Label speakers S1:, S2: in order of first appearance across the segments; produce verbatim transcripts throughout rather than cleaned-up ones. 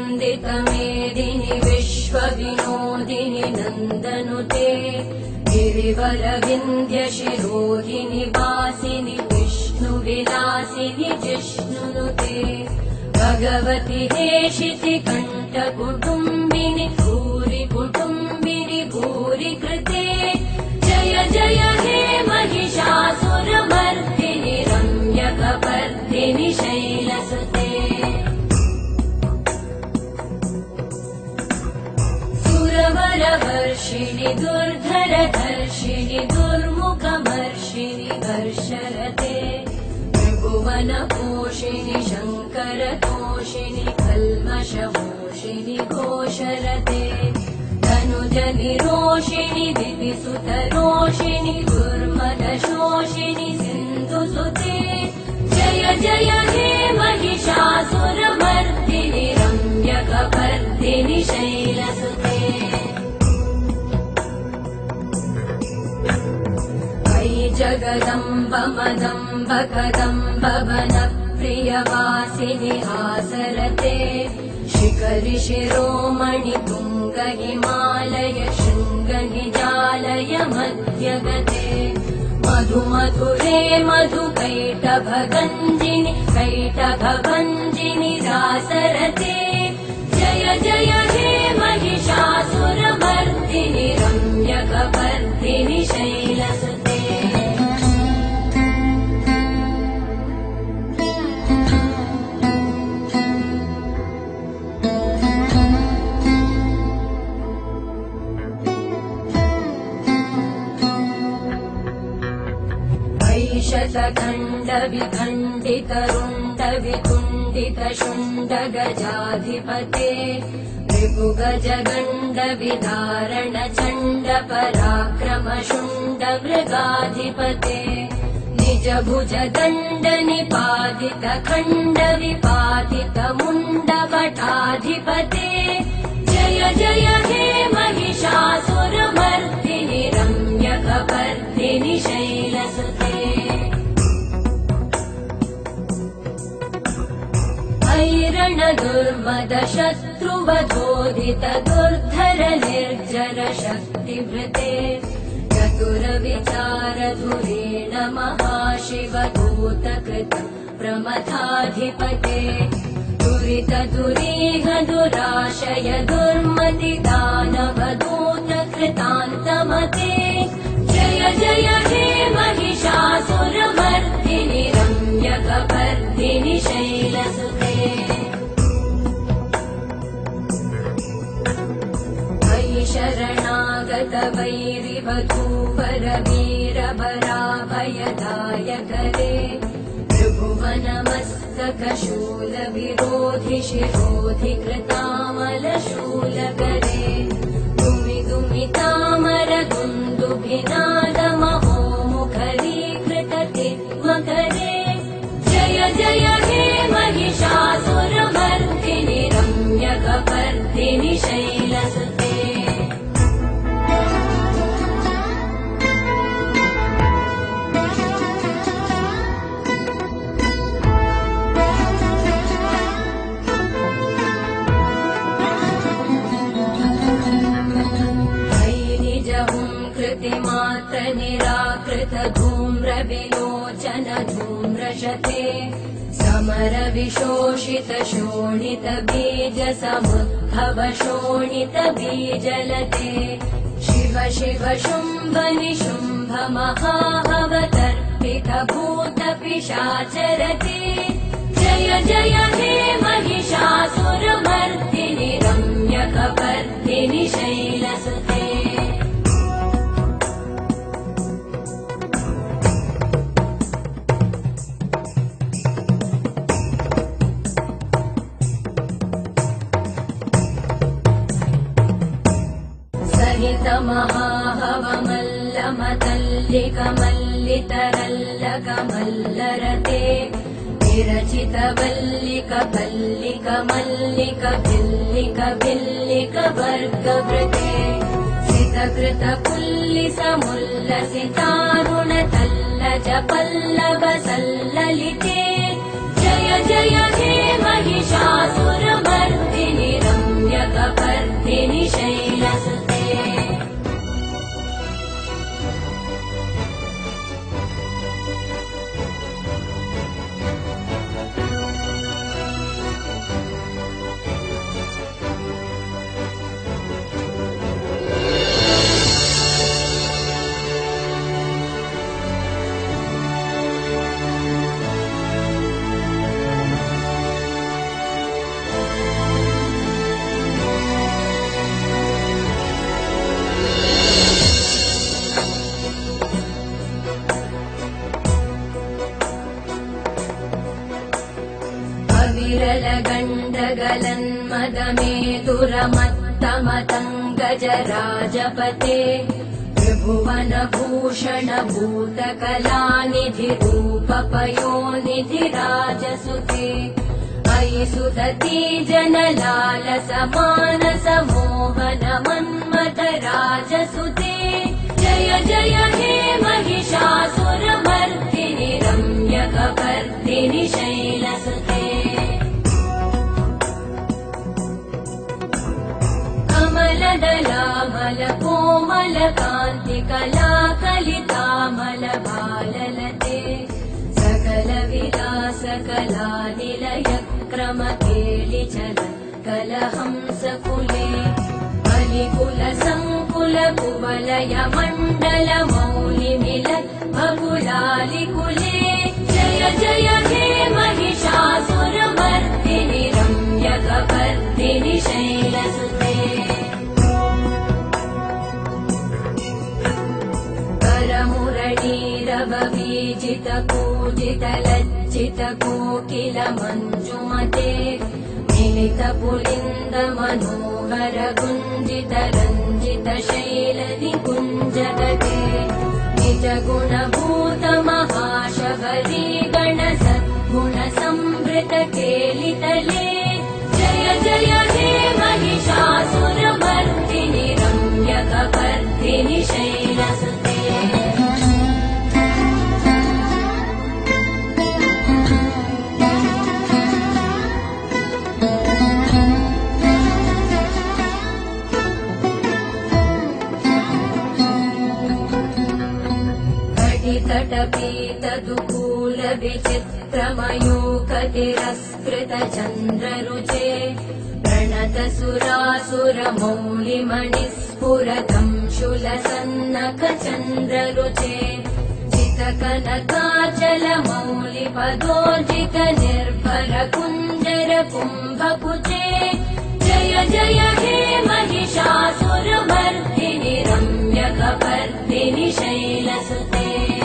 S1: वन्दितमेदिनि विश्वविनोदिनि नन्दनुते गिरिवरविन्द्यशिरोहिणि वासिनि विष्णुविलासिनि जिष्णुनुते भगवति हेशिति कण्ठकुटुम्बिनि भूरि कुटुम्बिनि भूरि कृते जय जय हे महिषासुरमर्दिनि रम्यकपर्दिनि शैलसुते सुरवरवर्षिणि दुर्धरधर्षिणि दुर्मुखमर्षिणि हर्षरते त्रिभुवनपोषिणि शङ्करतोषिणि कल्मषमोषिणि घोषरते धनुजनिरोषिणि दितिसुतरोषिणि दुर्मदशोषिणि सिन्धुसुते जय जय हे महिषासुरमर्दिनि रम्यकपर्दिनि शैलसुते अयि जगदम्ब मदम्ब कदम्ब वनप्रियवासिनि हासरते शिखरि शिरोमणि तुङ्ग हिमालय शृङ्ग निजालय मध्यगते मधु मधुरे मधु कैटभगञ्जिनि कैटभभञ्जिनि रासरते जय जय हे महिषासुरमर्दिनि रम्यकपर्दिनि शैलसुते शतखण्ड विखण्डित रुण्ड वितुण्डित शुण्ड गजाधिपते रिपुगज गण्ड विदारण चण्ड पराक्रम शुण्ड मृगाधिपते निज भुज दण्ड निपातित खण्ड विपातित मुण्ड वटाधिपते जय जय हे महिषासुरमर्दिनि रम्यकपर्दिनि शैलसुते ऐरण दुर्मद शत्रुवधोदित दुर्धर निर्जर शक्तिभृते चतुर विचार धुरेण महाशिव दूतकृत प्रमथाधिपते दुरित दुरीह दुराशय दुर्मति दानव दूत कृतान्तमते जय जय हे महिषासुरमर्दिनि रम्यकपर्दिनि शैलसुते अयि शरणागत वैरिवधूवर वीरभराभयदायकरे त्रिभुवनमस्तक शूल विरोधि शिरोधि कृतामलशूलकरे दुमि दुमि तामर दुन्दुभिनाद महोमुखरीकृत तिग्मकरे जय जय हे महिषासुरमर्दिनि रम्यकपर्दिनि शैलसुते मात्र निराकृत धूम्र विलोचन धूम्रशते समर विशोषित शोणित बीज समुद्भव शोणित बीजलते शिव शिव शुम्भ निशुम्भ महाहवतर्पित भूत पिशाचरते जय जय हे महिषासुरमर्दिनि रम्यकपर्दिनि शैलसुते महाहवमल्लमतल्लिकमल्लितरल्लकमल्लरते विरचित वल्लिक पल्लिक मल्लिक भिल्लिक भिल्लिक वर्गवृते सितकृत पुल्लिस मुल्लसितारुण तल्लज पल्लव सल्ललिते जय जय हे महिषासुरमर्दिनि गजराजपते त्रिभुवनभूषण भूतकलानिधि रूपपयोनिधि राजसुते अयि सुदती जनलालस मानस मोहन मन्मथ राजसुते जय जय हे महिषासुरमर्दिनि रम्यकपर्दिनि शैलसुते कमलदलामल कोमल कान्ति कला कलितामल बाललते सकल विलास कला निलय क्रम केलिचल कलहंस कुले बलिकुल संकुल कुवलय मण्डल मौलि मिलत् बकुलालि कुले जय जय हे महिषासुरमर्दिनि रम्यकपर्दिनि शैलसुते करमुरलीरववीजित कूजित लज्जित कोकिल मञ्जुमते मिलित पुलिन्द मनोहर गुञ्जित रञ्जित शैल निकुञ्जगते निज गुणभूत महाशबरी गण सद्गुण संवृत केलितले जय जय हे महिषासुरमर्दिनि रम्यकपर्दिनि शैलसुते तटपीत दुकूल विचित्रमयूखतिरस्कृत चन्द्ररुचे प्रणत सुरासुर मौलिमणिस्फुरतं शूलसन्नख चन्द्ररुचे चितकनकाचल मौलि पदोजित निर्भर कुञ्जर कुम्भकुचे जय जय हे महिषासुरमर्दिनि रम्यकपर्दिनि शैलसुते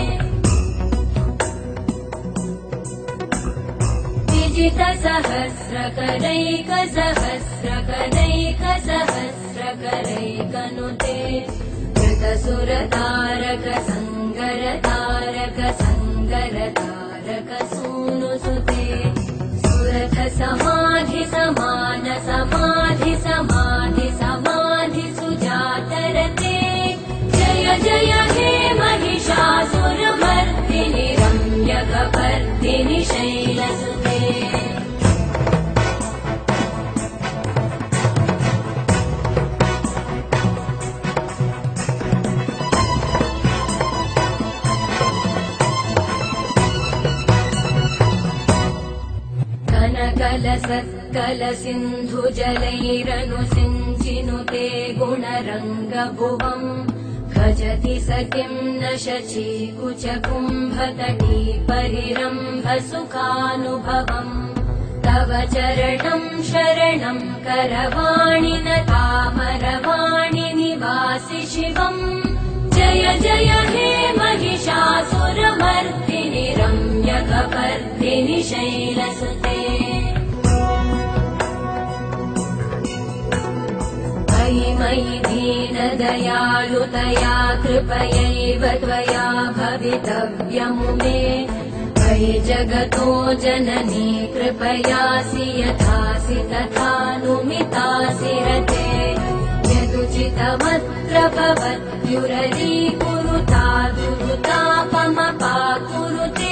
S1: विजित सहस्रकरैक सहस्रकरैक सहस्रकरैकनुते कृतसुरतारक संगर तारक संगर तारक सूनुसुते सुरथ समाधि समान समाधि समाधि समाधि सुजातरते जय जय हे महिषासुरमर्दिनि रम्यकपर्दिनि शैलसुते कल सत्कल सिन्धु जलैरनुसिञ्चिनुते गुणरङ्गभुवम् खजति सखिं न शची कुच कुम्भतटी परिरम्भ सुखानुभवम् तव चरणं शरणं करवाणि न तामरवाणि निवासि शिवम् जय जय हे महिषासुरमर्दिनि रम्यकपर्दिनि शैलसुते मयि दीनदयालुतया कृपयैव त्वया भवितव्यमुमे मयि जगतो जननी कृपयासि यथासि तथानुमितासि रते यदुचितमत्र भवत्युररीकुरुता दुरुतापमपाकुरुते